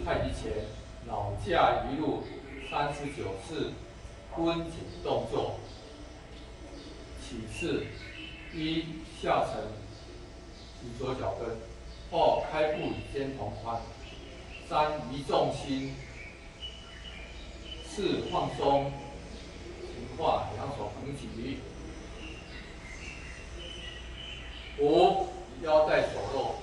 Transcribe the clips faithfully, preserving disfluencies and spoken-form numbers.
太极拳脑架一路三十九次蹲紧动作。起势：一、下沉，提左脚跟；二、开步与肩同宽；三、移重心；四、放松，平化，两手横举；五、腰带手落。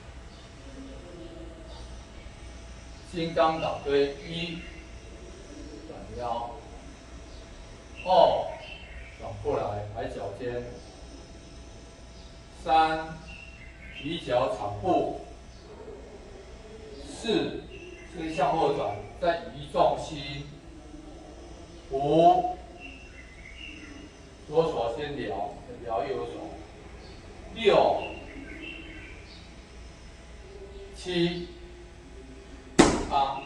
金刚倒推一，转腰；二，转过来抬脚尖；三，提脚踩步；四，是向后转，再移重心；五，左手先撩，撩右手；六，七。 八，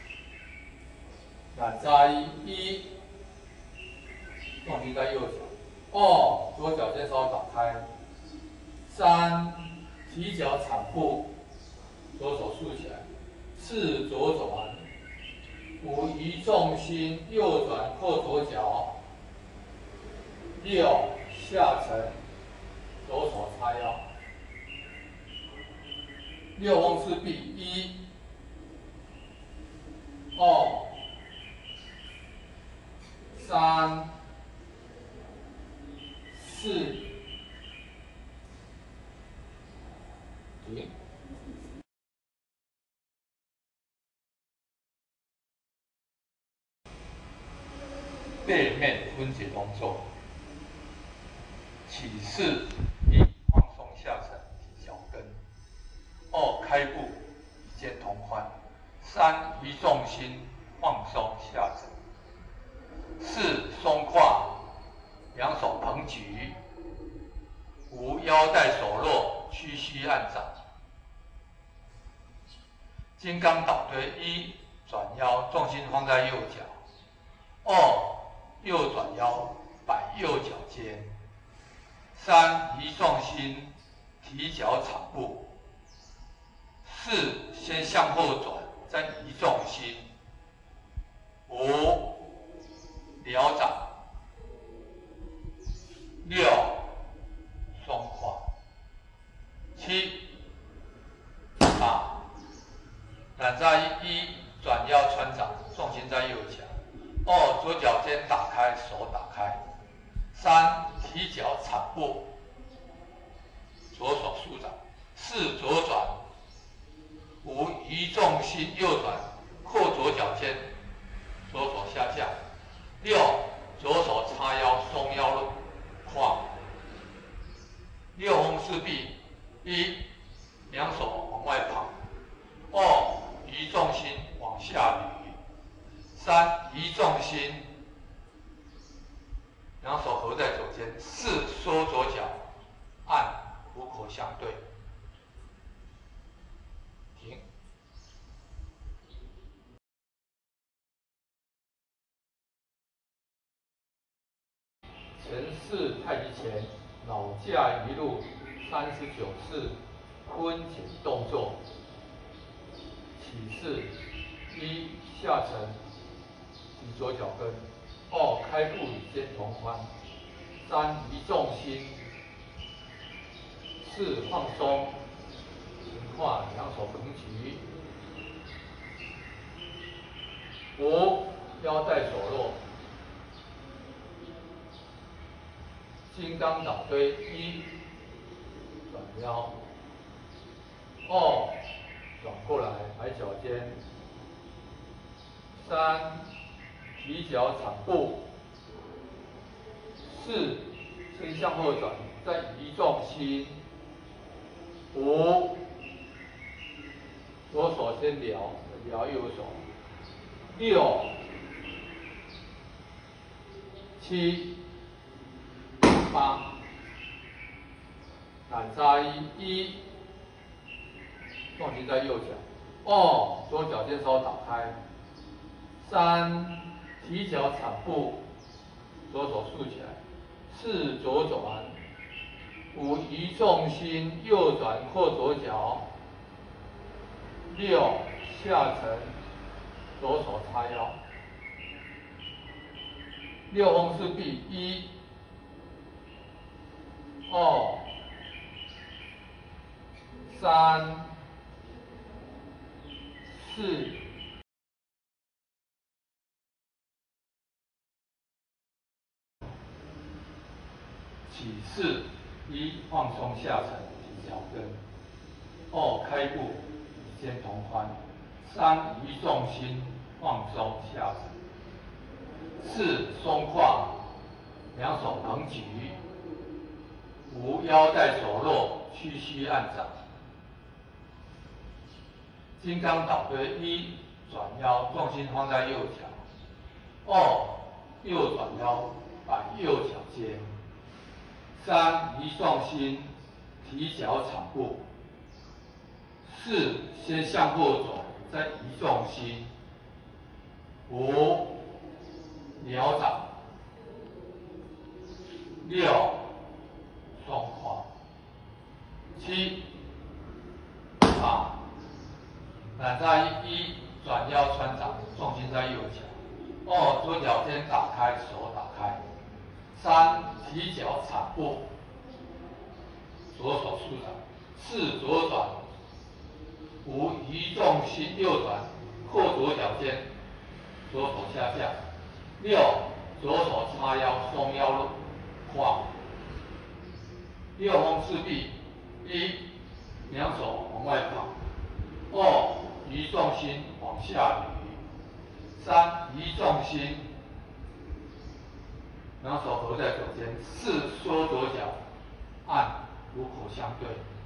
两扎一，一，重心在右脚；二，左脚尖稍打开；三，提脚踩步，左手竖起来；四，左转；五，移重心，右转扣左脚；六，下沉，左手叉腰；六翁四臂，一。 二、三、四，停。背面蹲解动作，起势：一、放松下沉，提脚跟；二、开步，与肩同宽。 三、移重心，放松下沉；四、松胯，两手捧举；五、腰带手落，屈膝按掌。金刚倒推：一、转腰，重心放在右脚；二、右转腰，摆右脚尖；三、移重心，提脚踩步；四、先向后转。 再移重心，五撩掌，六松胯，七八两扎一，一转腰穿掌，重心在右脚；二左脚尖打开，手打开；三提脚踩步，左手舒掌；四左转。 五移重心，右转，扣左脚尖，左手下降；六左手叉腰，松腰胯；六翁四臂，一两手往外跑；二移重心往下捋；三移重心，两手合在左肩；四收左脚，按虎口相对。 停。陈氏太极拳脑架一路三十九次蹲紧动作。起势：一、下沉，提左脚跟；二、开步与肩同宽；三、移重心；四、放松。 平化，两手横举；五、腰带手落；金刚倒推：一、转腰；二、转过来抬脚尖；三、提脚踩步；四、先向后转，再移重心；五。 左手先撩，撩右手；六、七、八，反扎一，一，重心在右脚；二、左脚尖稍打开；三、提脚踩步，左手竖起来；四、左转；五、移重心，右转扣左脚。 六下沉，左手叉腰。六风四臂，一、二、三、四。起势，一放松下沉，提脚跟；二开步，与肩同宽；三移重心，放松下沉；四松胯，两手横举；五腰带手落，屈膝按掌。金刚倒推：一转腰，重心放在右脚；二右转腰，摆右脚尖。三移重心，提脚踩步。四先向后走，再移重心。五鸟掌。六松胯。七八懒扎一，一转腰穿掌，重心在右脚。二左脚尖打开，手打开。三提脚踩步，左手舒掌。四左转。五移重心，右转，扣左脚尖，左手下降。六左手叉腰，双腰胯。六风四臂：一两手往外跑。二移重心往下捋。三移重心，两手合在左肩。四缩左脚，按虎口相对。